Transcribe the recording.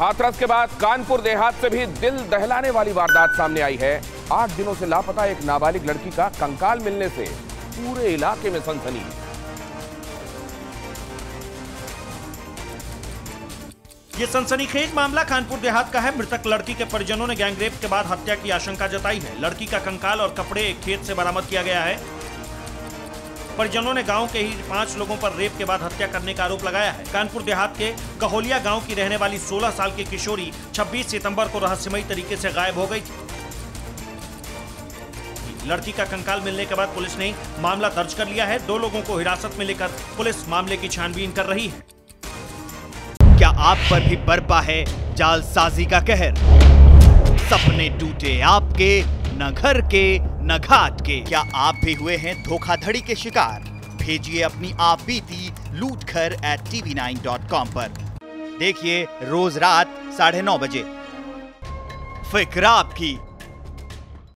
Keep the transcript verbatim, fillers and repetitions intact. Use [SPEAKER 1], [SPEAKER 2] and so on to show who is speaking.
[SPEAKER 1] हाथरस के बाद कानपुर देहात से भी दिल दहलाने वाली वारदात सामने आई है। आठ दिनों से लापता एक नाबालिग लड़की का कंकाल मिलने से पूरे इलाके में सनसनी।
[SPEAKER 2] ये सनसनीखेज मामला कानपुर देहात का है। मृतक लड़की के परिजनों ने गैंगरेप के बाद हत्या की आशंका जताई है। लड़की का कंकाल और कपड़े एक खेत से बरामद किया गया है। परिजनों ने गांव के ही पांच लोगों पर रेप के बाद हत्या करने का आरोप लगाया है। कानपुर देहात के गहोलिया गांव की रहने वाली सोलह साल की किशोरी छब्बीस सितंबर को रहस्यमयी तरीके से गायब हो गई थी। लड़की का कंकाल मिलने के बाद पुलिस ने मामला दर्ज कर लिया है। दो लोगों को हिरासत में लेकर पुलिस मामले की छानबीन कर रही है।
[SPEAKER 3] क्या आप पर भी बरपा है जालसाजी का कहर? सपने टूटे आपके, न घर के न घाट के। क्या आप भी हुए हैं धोखाधड़ी के शिकार? भेजिए अपनी आप बीती लूट घर at TV nine dot com पर। देखिए रोज रात साढ़े नौ बजे। फिक्र आपकी।